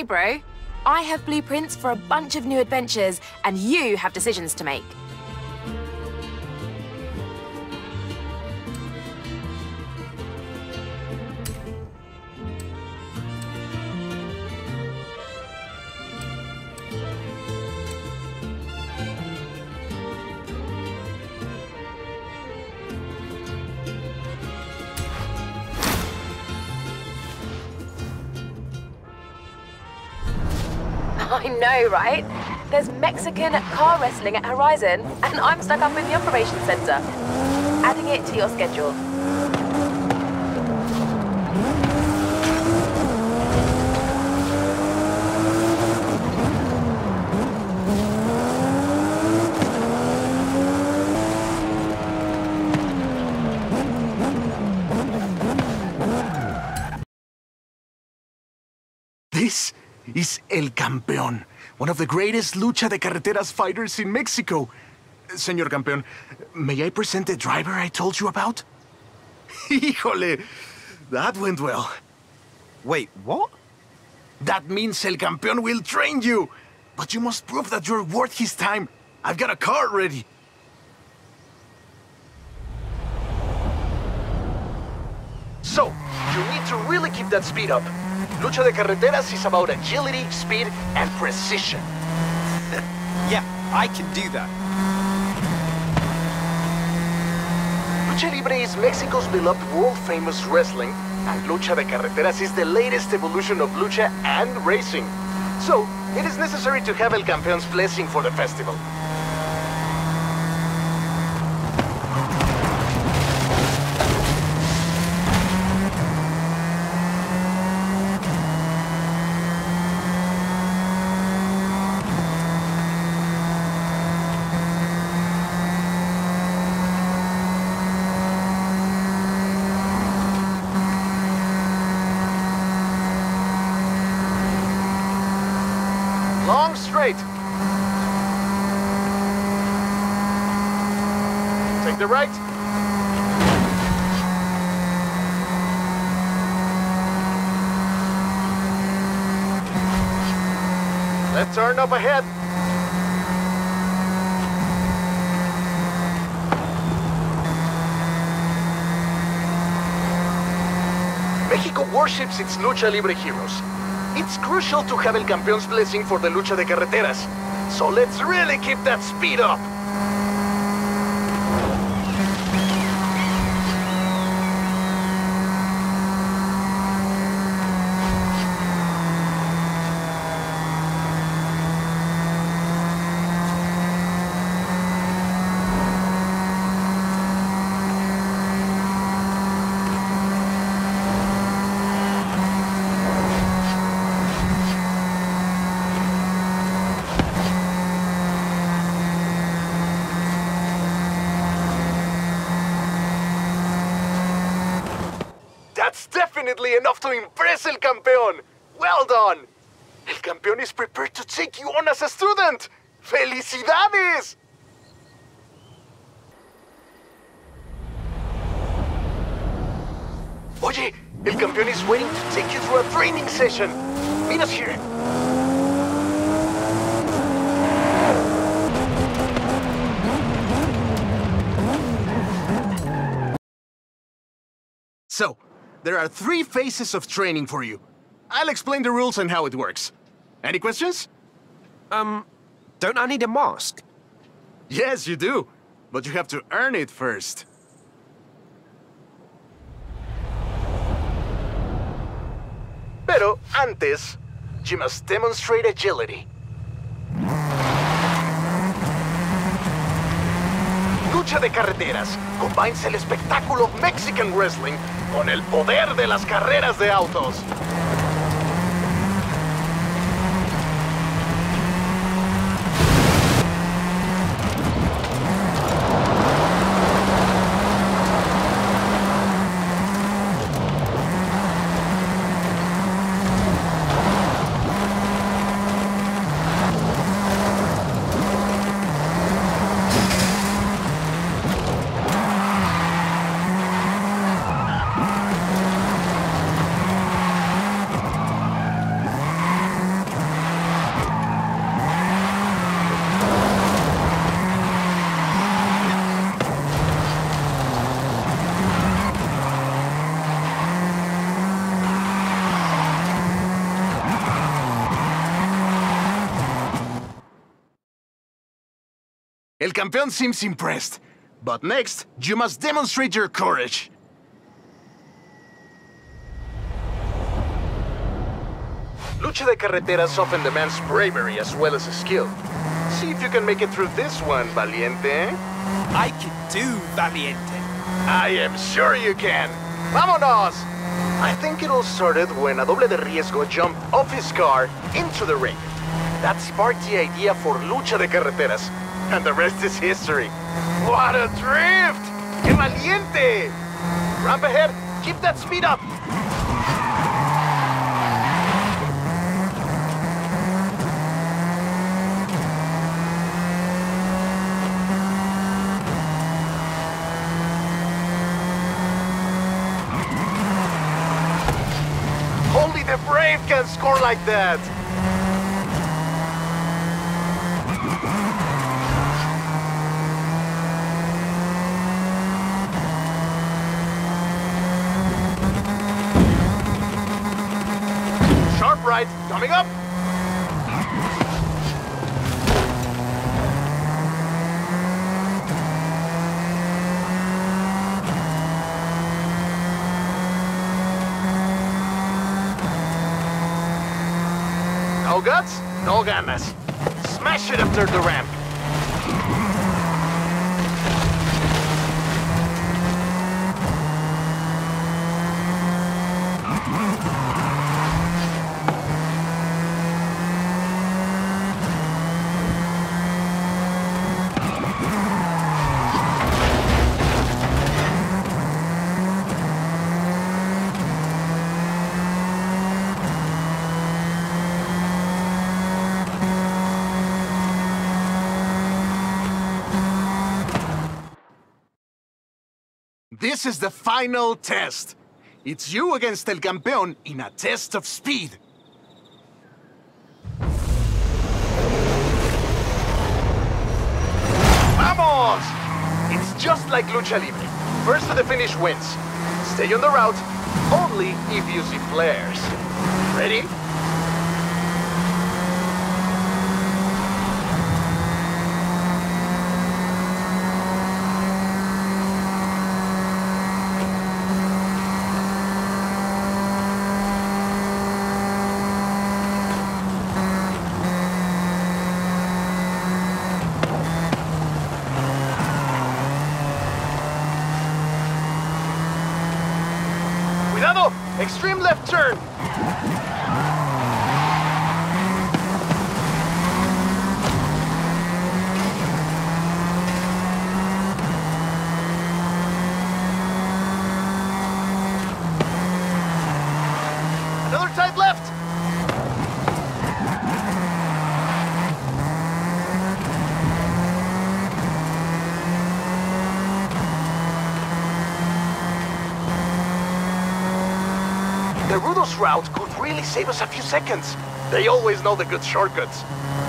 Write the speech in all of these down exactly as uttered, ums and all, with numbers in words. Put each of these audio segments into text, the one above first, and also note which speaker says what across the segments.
Speaker 1: bro. I have blueprints for a bunch of new adventures, and you have decisions to make. I know, right? There's Mexican car wrestling at Horizon, and I'm stuck up in the operations center. Adding it to your schedule.
Speaker 2: This is El Campeón, one of the greatest lucha de carreteras fighters in Mexico. Señor Campeón, may I present the driver I told you about? Híjole, that went well.
Speaker 3: Wait, what?
Speaker 2: That means El Campeón will train you. But you must prove that you're worth his time. I've got a car ready. So, you need to really keep that speed up. Lucha de Carreteras is about agility, speed, and precision.
Speaker 3: Yeah, I can do that.
Speaker 2: Lucha Libre is Mexico's beloved world-famous wrestling, and Lucha de Carreteras is the latest evolution of lucha and racing. So, it is necessary to have El Campeón's blessing for the festival. Long straight. Take the right. Let's turn up ahead. Mexico worships its Lucha Libre heroes. It's crucial to have El Campeón's blessing for the Lucha de Carreteras. So let's really keep that speed up. That's definitely enough to impress El Campeón! Well done! El Campeón is prepared to take you on as a student! ¡Felicidades! Oye, El Campeón is waiting to take you through a training session. Meet us here. So, there are three phases of training for you. I'll explain the rules and how it works. Any questions?
Speaker 3: Um, don't I need a mask?
Speaker 2: Yes, you do. But you have to earn it first. Pero antes, you must demonstrate agility. Lucha de Carreteras combines el espectáculo Mexican wrestling con el poder de las carreras de autos. El Campeón seems impressed. But next, you must demonstrate your courage. Lucha de carreteras often demands bravery as well as skill. See if you can make it through this one, Valiente.
Speaker 3: I can do, Valiente.
Speaker 2: I am sure you can. ¡Vámonos! I think it all started when a doble de riesgo jumped off his car into the ring. That sparked the idea for Lucha de Carreteras. And the rest is history. What a drift! ¡Qué valiente! Ramp ahead, keep that speed up! Only the brave can score like that! Sharp right, coming up! No guts, no ganas. Smash it after the ramp. This is the final test. It's you against El Campeón in a test of speed. Vamos! It's just like Lucha Libre. First to the finish wins. Stay on the route, only if you see flares. Ready? Cuidado! Extreme left turn! Another tight left! The Rudos route could really save us a few seconds. They always know the good shortcuts.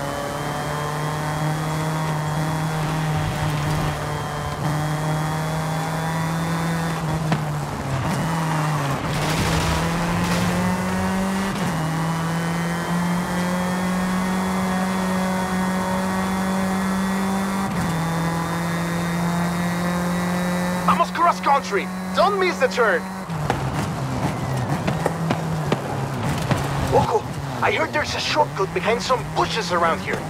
Speaker 2: Vamos cross country! Don't miss the turn! Loco, I heard there's a shortcut behind some bushes around here.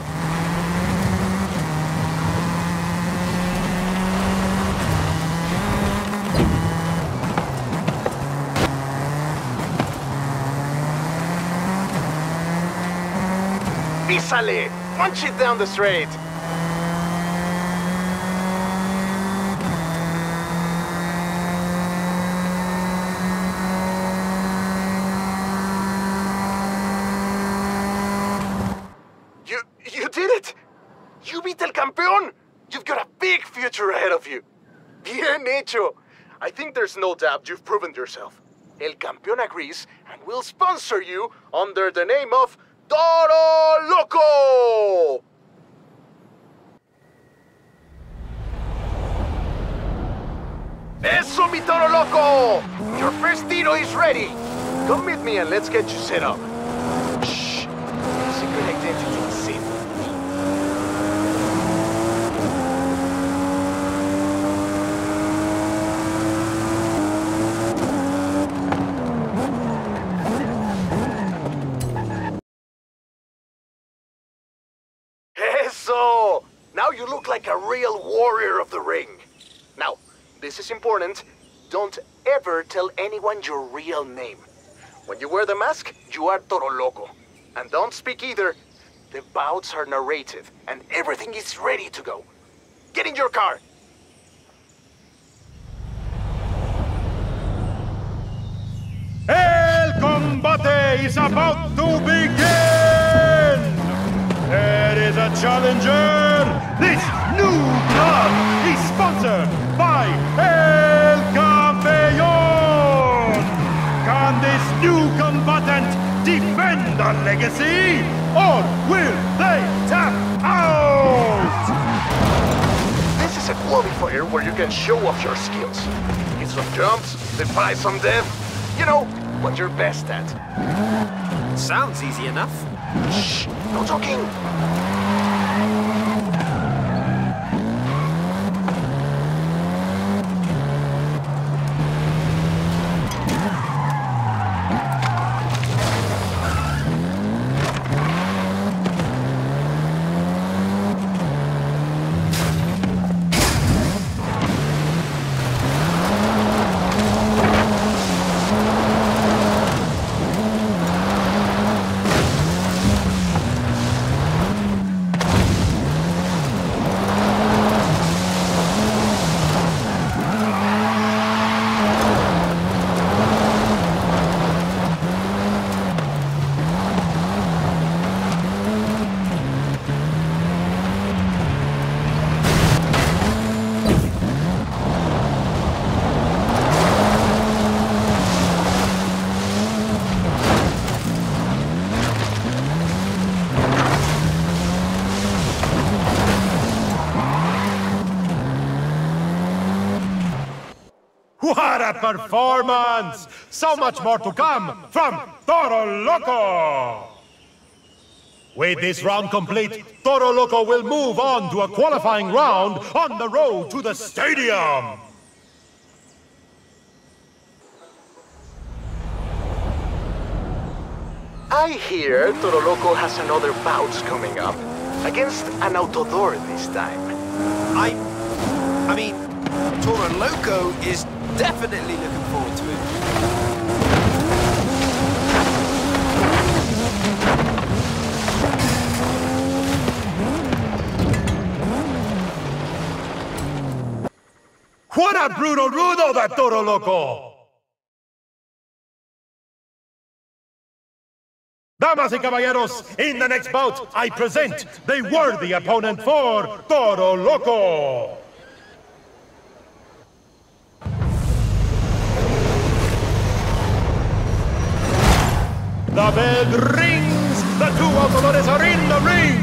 Speaker 2: Písale! Punch it down the straight! You did it! You beat El Campeón! You've got a big future ahead of you. Bien hecho! I think there's no doubt you've proven yourself. El Campeón agrees and will sponsor you under the name of Toro Loco! Eso, mi Toro Loco! Your first tiro is ready! Come meet me and let's get you set up. Shh! Secret identity is safe. real warrior of the ring. Now, this is important. Don't ever tell anyone your real name. When you wear the mask, you are Toro Loco. And don't speak either. The bouts are narrative, and everything is ready to go. Get in your car!
Speaker 4: El combate is about to begin! There is a challenger! This new blood is sponsored by El Campeón! Can this new combatant defend the legacy, or will they tap out?
Speaker 2: This is a qualifier where you can show off your skills. Hit some jumps, defy some death. You know, what you're best at.
Speaker 3: Sounds easy enough.
Speaker 2: Shh, no talking.
Speaker 4: What a performance! So much more to come from Toro Loco! With this round complete, Toro Loco will move on to a qualifying round on the road to the stadium!
Speaker 2: I hear Toro Loco has another bout coming up. Against an Autodor this time.
Speaker 3: I... I mean, Toro Loco is definitely looking forward to it.
Speaker 4: What a brutal rudo, that Toro Loco! Damas y caballeros, in the next bout, I present the worthy opponent for Toro Loco! The bell rings! The two Autodores are in the ring!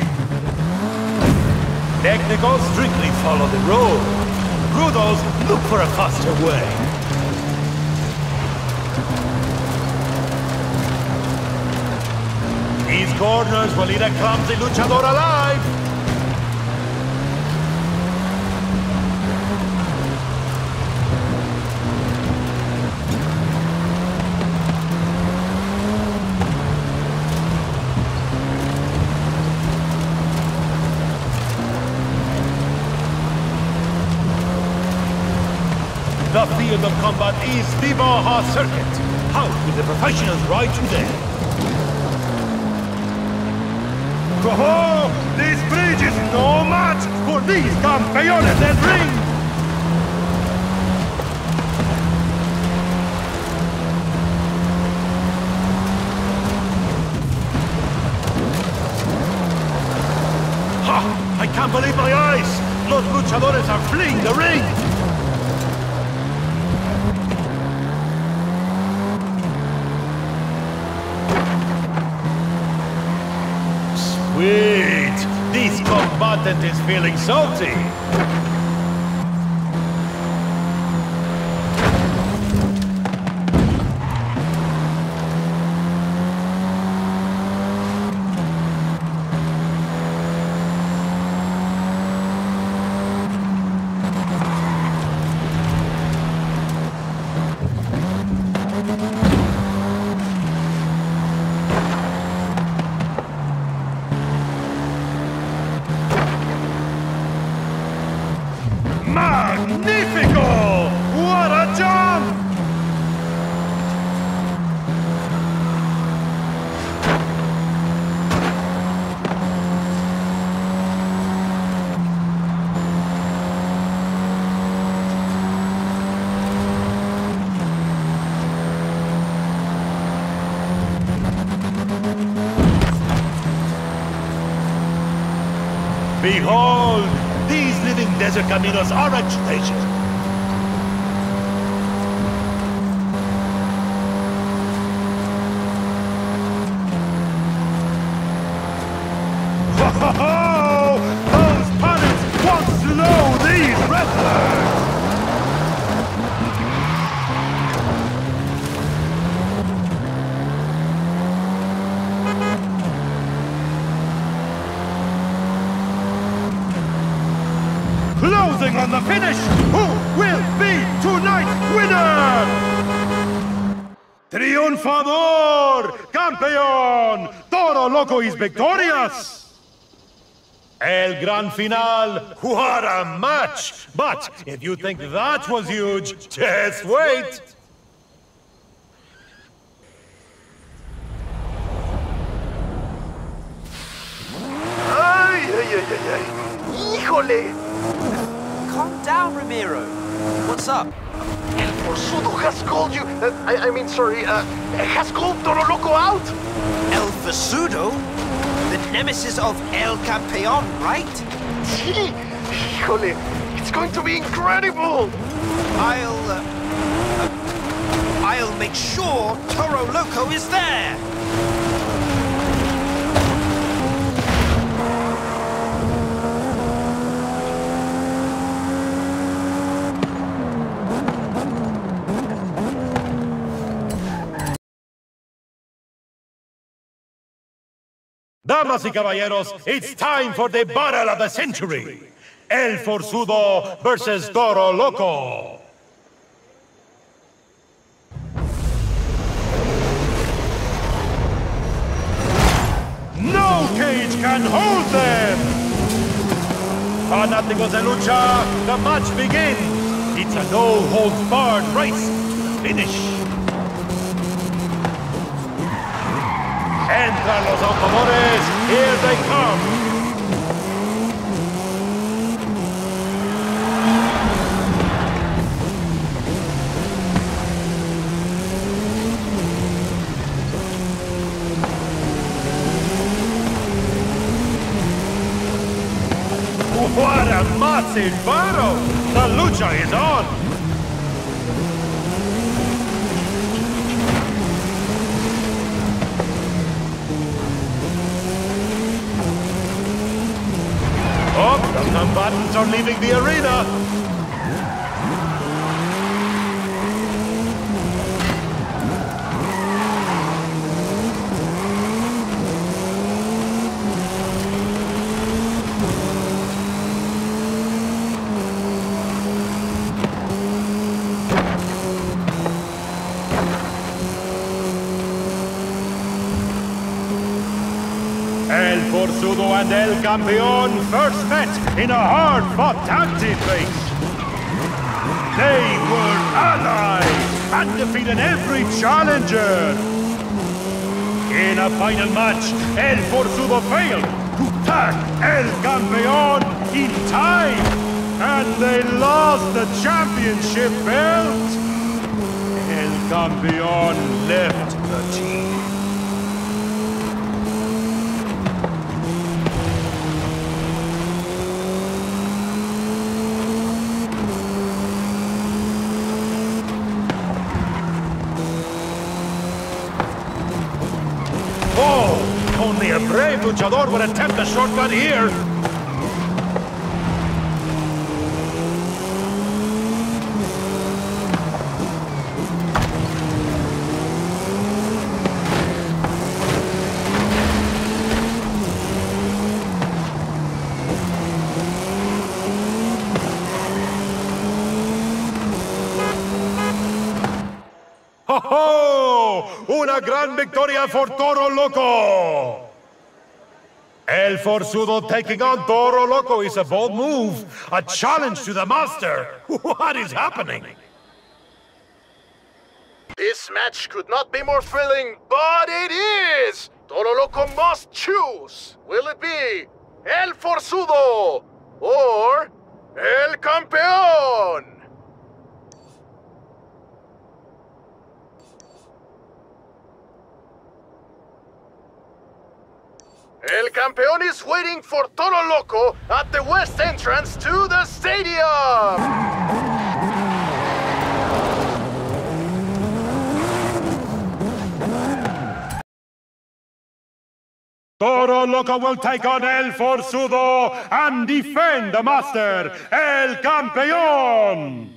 Speaker 4: Technicals strictly follow the road. Rudos look for a faster way. These corners will eat a clumsy luchador alive! The field of combat is the Baja Circuit. How will the professionals ride today? Oh, this bridge is no match for these campeones del ring! Ha! I can't believe my eyes! Los luchadores are fleeing the ring! Sweet! This combatant is feeling salty! Behold! These living desert caminos are a treasure. Ho ho ho! Those pallets won't slow these wrestlers! Closing on the finish! Who will be tonight's winner? Triunfador! Campeón! Toro Loco is victorious! El Gran Final! What a match! But if you think that was huge, just wait!
Speaker 2: Ay, ay, ay, ay, ay. Híjole!
Speaker 3: Calm down, Ramiro. What's up?
Speaker 2: El Forzudo has called you. Uh, I, I mean, sorry, uh, has called Toro Loco out.
Speaker 3: El Forzudo? The nemesis of El Campeón, right?
Speaker 2: Sí, híjole, it's going to be incredible.
Speaker 3: I'll... Uh, uh, I'll make sure Toro Loco is there!
Speaker 4: Damas y caballeros, it's time for the battle of the century! El Forzudo versus Toro Loco! No cage can hold them! Fanáticos de lucha, the match begins! It's a no-holds-barred race to the finish! Entran los automóviles, here they come! What a massive battle! The lucha is on! Oh, the combatants are leaving the arena! El Forzudo and El Campeón first met in a hard-fought tag team race. They were allies and defeated every challenger. In a final match, El Forzudo failed to tag El Campeón in time, and they lost the championship belt. El Campeón left the team. Oh, only a brave luchador would attempt a shortcut here. ¡Oh, oh! ¡Una gran victoria for Toro Loco! El Forzudo taking on Toro Loco is a bold move. A challenge to the master. What is happening?
Speaker 2: This match could not be more thrilling, but it is! Toro Loco must choose. Will it be El Forzudo or El Campeón? El Campeón is waiting for Toro Loco at the west entrance to the stadium!
Speaker 4: Toro Loco will take on El Forzudo and defend the master, El Campeón!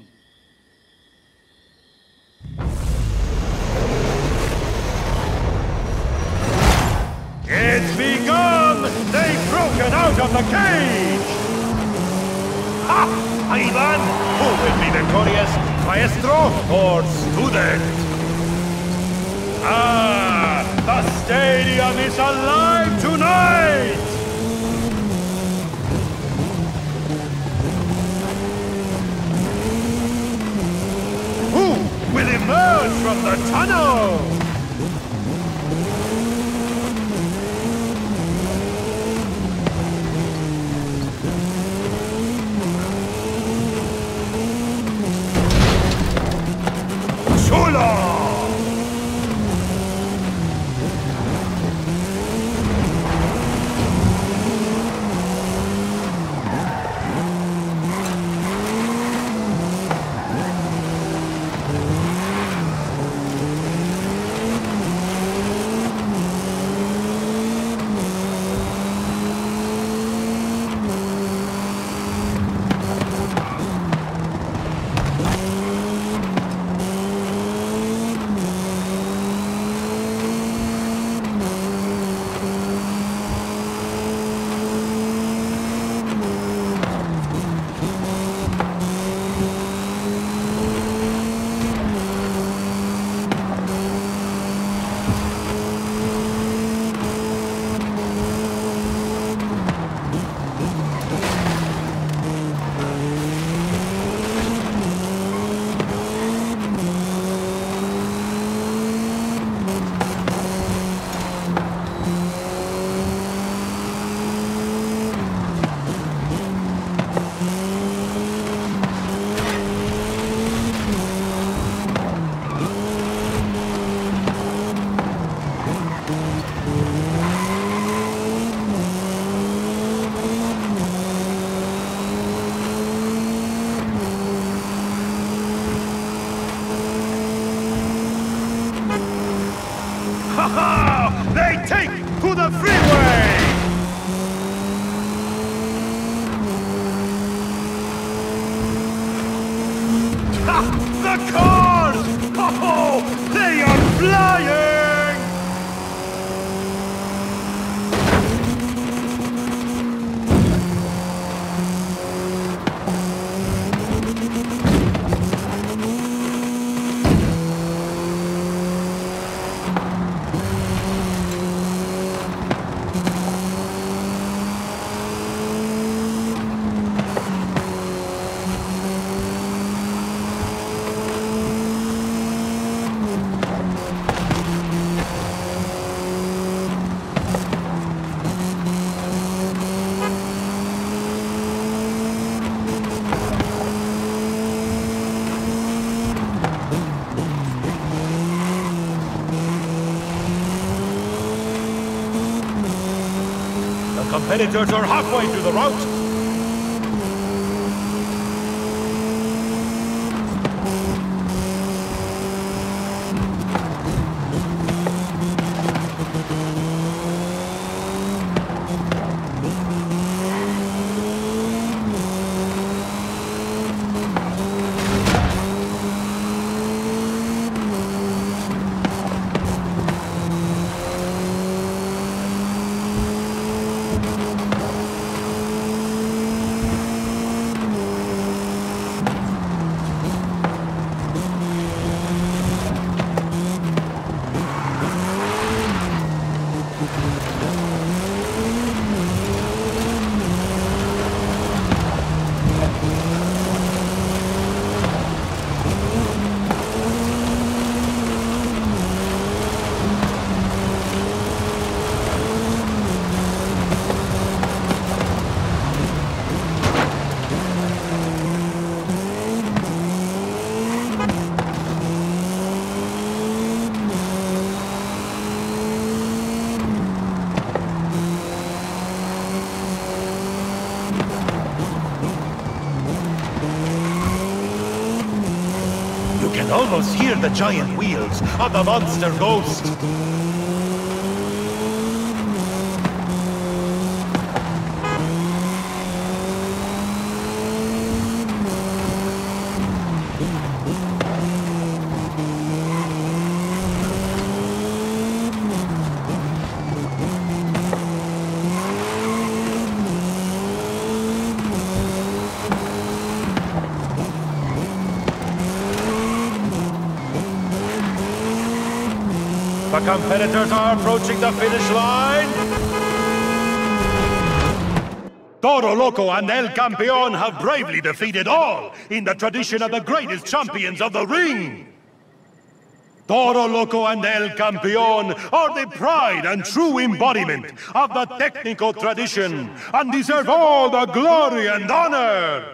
Speaker 4: It's begun! They've broken out of the cage! Ha! Ivan! Who will be victorious, maestro or student? Ah! The stadium is alive tonight! Who will emerge from the tunnel? They take to the freeway! Ha! The cars! Oh, they are flying! Competitors are halfway through the route. can almost hear the giant wheels of the Monster Ghost. The competitors are approaching the finish line. Toro Loco and El Campeón have bravely defeated all in the tradition of the greatest champions of the ring. Toro Loco and El Campeón are the pride and true embodiment of the technical tradition and deserve all the glory and honor.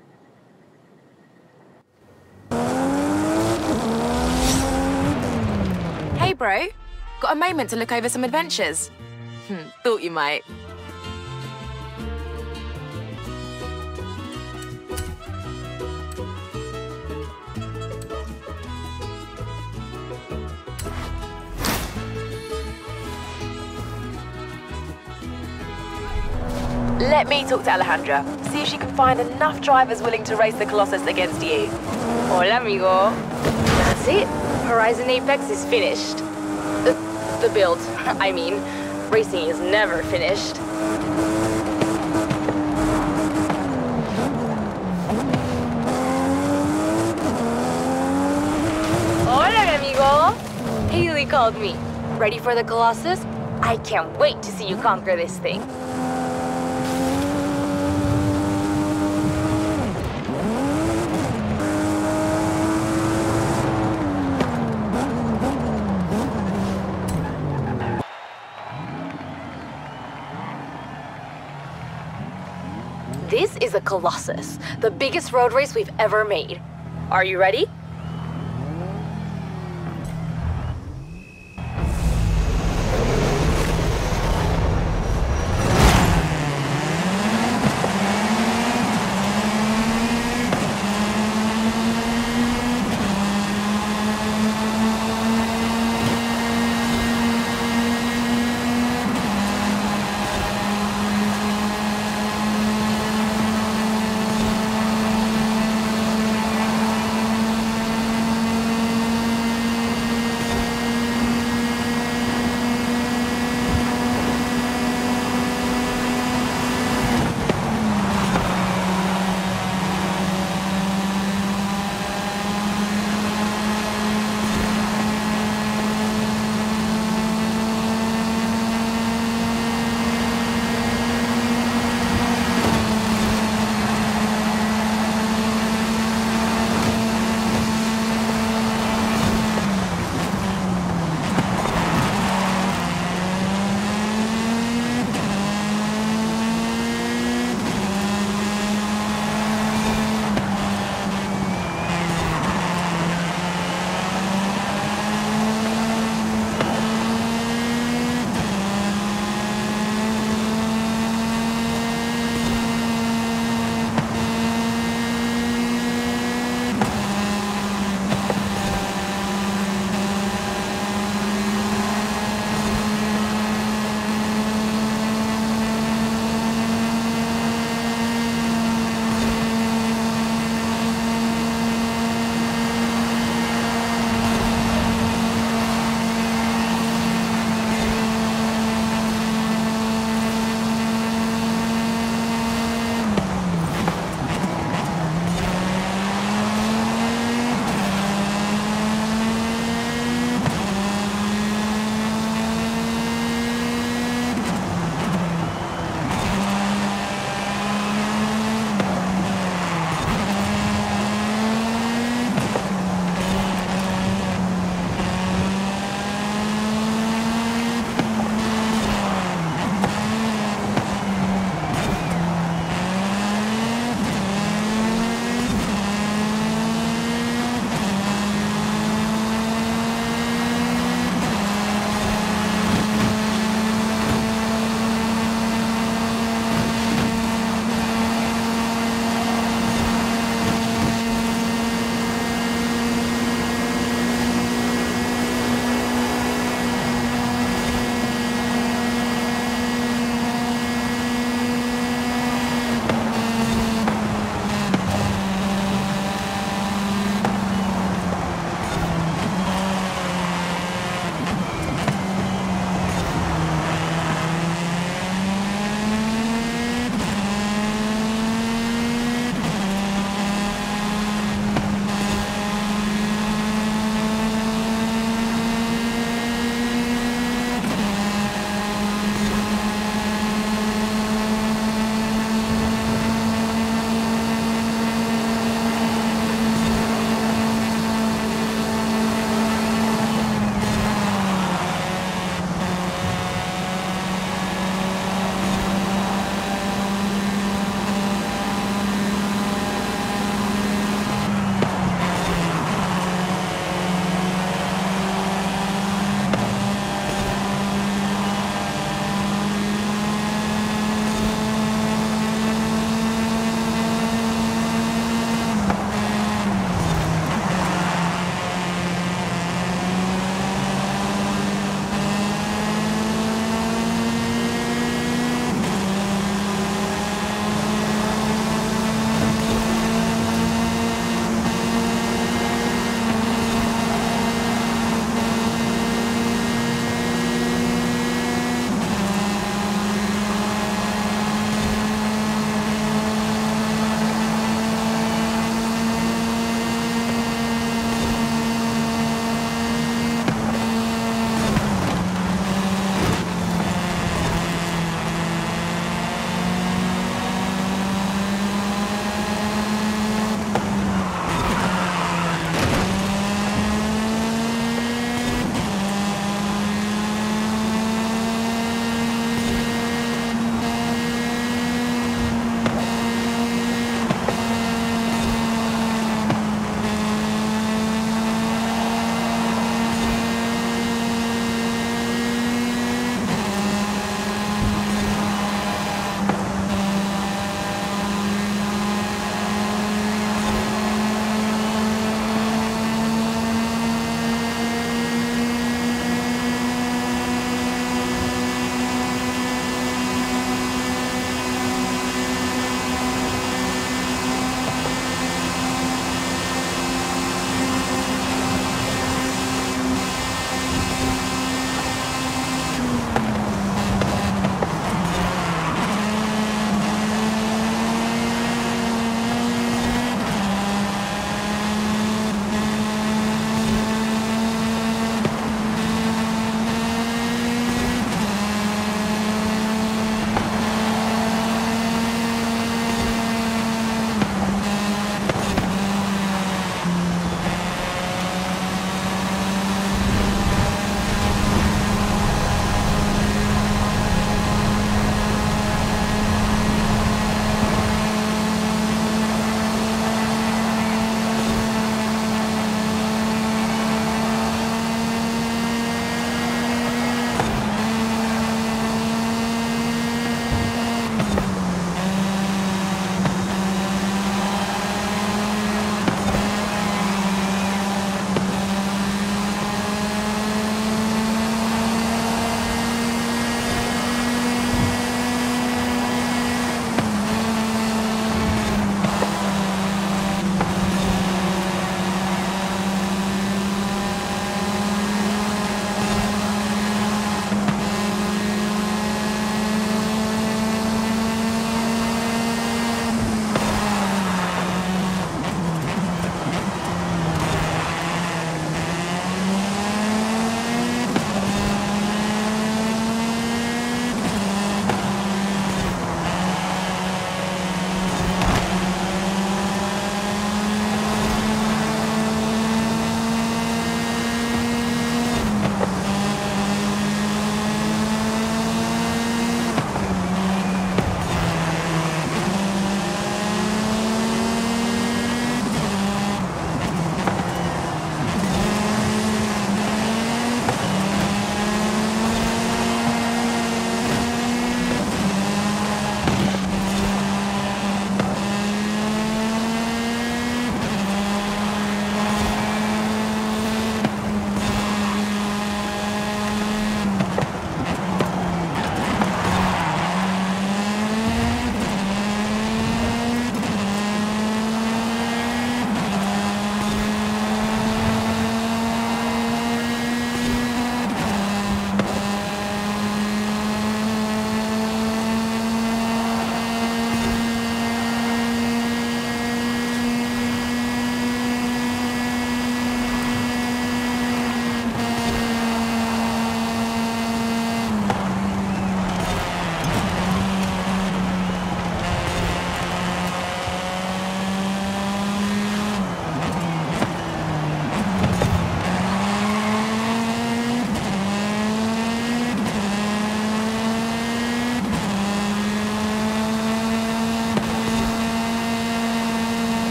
Speaker 1: Hey bro, got a moment to look over some adventures? Hmm, thought you might. Let me talk to Alejandra, see if she can find enough drivers willing to race the Colossus against you.
Speaker 5: Hola, amigo. That's it. Horizon Apex is finished. The, the build, I mean. Racing is never finished. Hola, amigo. Haley called me. Ready for the Colossus? I can't wait to see you conquer this thing. This is a Colossus, the biggest road race we've ever made. Are you ready?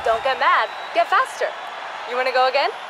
Speaker 5: Don't get mad. Get faster. You wanna go again?